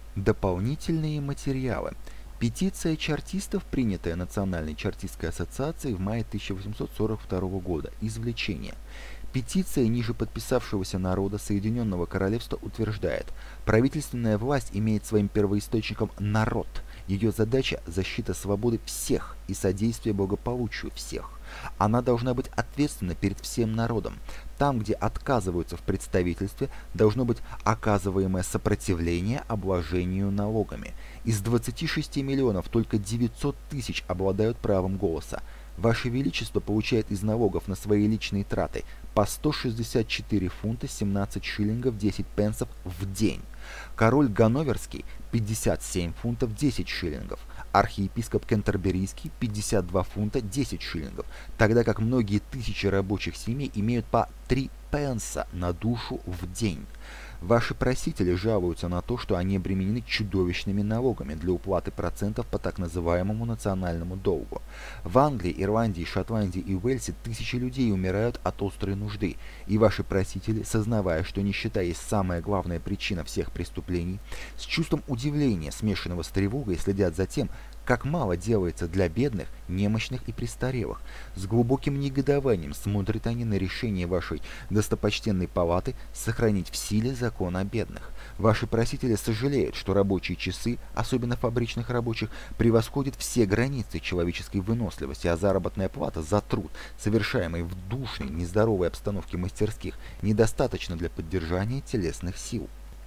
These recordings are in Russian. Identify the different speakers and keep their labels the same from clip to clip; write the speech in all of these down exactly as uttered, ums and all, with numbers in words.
Speaker 1: Дополнительные материалы. Петиция чартистов, принятая Национальной чартистской ассоциацией в мае тысяча восемьсот сорок второго года. Извлечение. Петиция ниже подписавшегося народа Соединенного Королевства утверждает: правительственная власть имеет своим первоисточником народ. Ее задача – защита свободы всех и содействие благополучию всех. Она должна быть ответственна перед всем народом. Там, где отказываются в представительстве, должно быть оказываемое сопротивление обложению налогами. Из двадцати шести миллионов только девятьсот тысяч обладают правом голоса. Ваше Величество получает из налогов на свои личные траты по сто шестьдесят четыре фунта семнадцать шиллингов десять пенсов в день. Король Ганноверский – пятьдесят семь фунтов десять шиллингов. Архиепископ Кентерберийский – пятьдесят два фунта десять шиллингов, тогда как многие тысячи рабочих семей имеют по три пенса на душу в день. Ваши просители жалуются на то, что они обременены чудовищными налогами для уплаты процентов по так называемому национальному долгу. В Англии, Ирландии, Шотландии и Уэльсе тысячи людей умирают от острой нужды, и ваши просители, сознавая, что нищета есть самая главная причина всех преступлений, с чувством удивления, смешанного с тревогой, следят за тем, как мало делается для бедных, немощных и престарелых. С глубоким негодованием смотрят они на решение вашей достопочтенной палаты сохранить в силе закон о бедных. Ваши просители сожалеют, что рабочие часы, особенно фабричных рабочих, превосходят все границы человеческой выносливости, а заработная плата за труд, совершаемый в душной, нездоровой обстановке мастерских, недостаточно для поддержания телесных сил.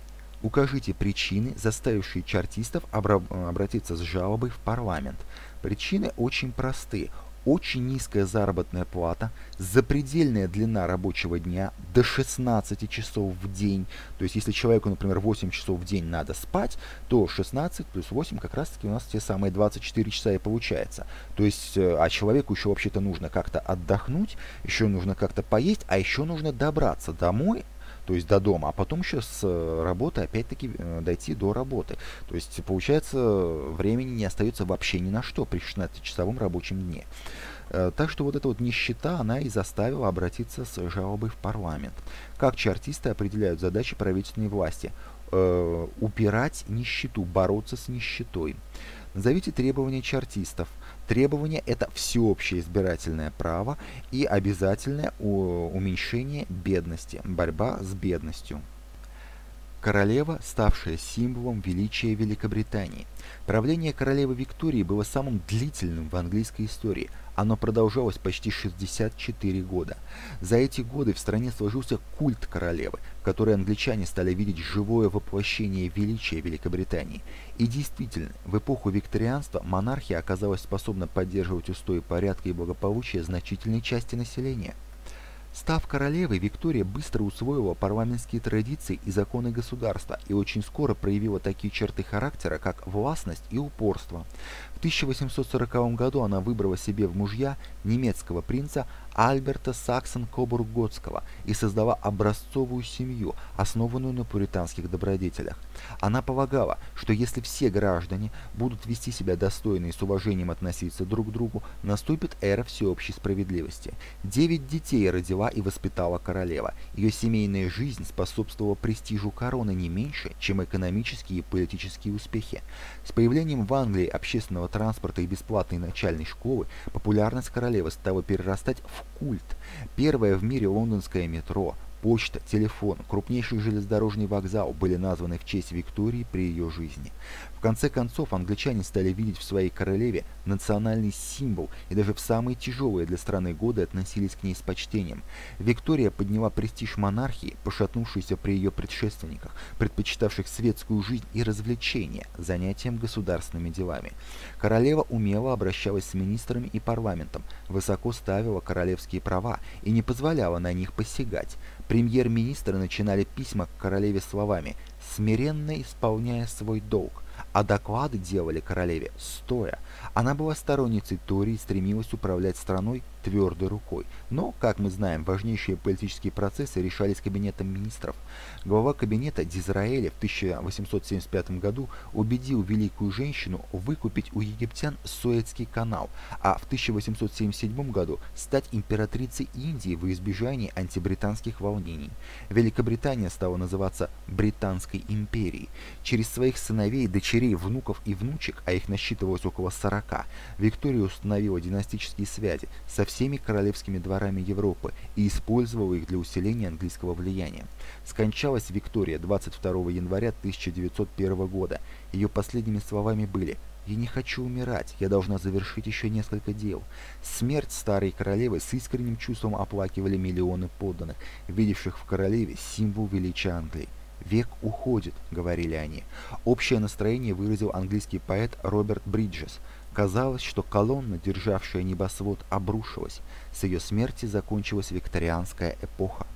Speaker 1: Укажите причины, заставившие чартистов обра обратиться с жалобой в парламент. Причины очень просты. Очень низкая заработная плата, запредельная длина рабочего дня до шестнадцати часов в день. То есть, если человеку, например, восемь часов в день надо спать, то шестнадцать плюс восемь как раз таки у нас те самые двадцать четыре часа и получается. То есть, а человеку еще вообще-то нужно как-то отдохнуть, еще нужно как-то поесть, а еще нужно добраться домой, то есть до дома, а потом еще с работы опять-таки дойти до работы. То есть получается, времени не остается вообще ни на что при шестнадцатичасовом рабочем дне. Так что вот эта вот нищета, она и заставила обратиться с жалобой в парламент. Как чартисты определяют задачи правительственной власти? Э, упирать нищету, бороться с нищетой. Назовите требования чартистов. Требование – это всеобщее избирательное право и обязательное уменьшение бедности, борьба с бедностью. Королева, ставшая символом величия Великобритании. Правление королевы Виктории было самым длительным в английской истории. Оно продолжалось почти шестьдесят четыре года. За эти годы в стране сложился культ королевы, в которой англичане стали видеть живое воплощение величия Великобритании. И действительно, в эпоху викторианства монархия оказалась способна поддерживать устои порядка и благополучия значительной части населения. Став королевой, Виктория быстро усвоила парламентские традиции и законы государства и очень скоро проявила такие черты характера, как властность и упорство. В тысяча восемьсот сороковом году она выбрала себе в мужья немецкого принца Альберта Саксон-Кобург-Готского и создала образцовую семью, основанную на пуританских добродетелях. Она полагала, что если все граждане будут вести себя достойно и с уважением относиться друг к другу, наступит эра всеобщей справедливости. Девять детей родила и воспитала королева. Ее семейная жизнь способствовала престижу короны не меньше, чем экономические и политические успехи. С появлением в Англии общественного транспорта и бесплатной начальной школы популярность королевы стала перерастать в культ. Первое в мире лондонское метро, почта, телефон, крупнейший железнодорожный вокзал были названы в честь Виктории при ее жизни. В конце концов, англичане стали видеть в своей королеве национальный символ и даже в самые тяжелые для страны годы относились к ней с почтением. Виктория подняла престиж монархии, пошатнувшийся при ее предшественниках, предпочитавших светскую жизнь и развлечения занятиям государственными делами. Королева умело обращалась с министрами и парламентом, высоко ставила королевские права и не позволяла на них посягать. Премьер-министры начинали письма к королеве словами «смиренно исполняя свой долг», а доклады делали королеве стоя. Она была сторонницей Тори и стремилась управлять страной твердой рукой. Но, как мы знаем, важнейшие политические процессы решались кабинетом министров. Глава кабинета Дизраэля в тысяча восемьсот семьдесят пятом году убедил великую женщину выкупить у египтян Суэцкий канал, а в тысяча восемьсот семьдесят седьмом году стать императрицей Индии во избежание антибританских волнений. Великобритания стала называться Британской Российской империи. Через своих сыновей, дочерей, внуков и внучек, а их насчитывалось около сорока, Виктория установила династические связи со всеми королевскими дворами Европы и использовала их для усиления английского влияния. Скончалась Виктория двадцать второго января тысяча девятьсот первого года. Ее последними словами были: «Я не хочу умирать, я должна завершить еще несколько дел». Смерть старой королевы с искренним чувством оплакивали миллионы подданных, видевших в королеве символ величия Англии. «Век уходит», — говорили они. Общее настроение выразил английский поэт Роберт Бриджес. Казалось, что колонна, державшая небосвод, обрушилась. С ее смерти закончилась викторианская эпоха.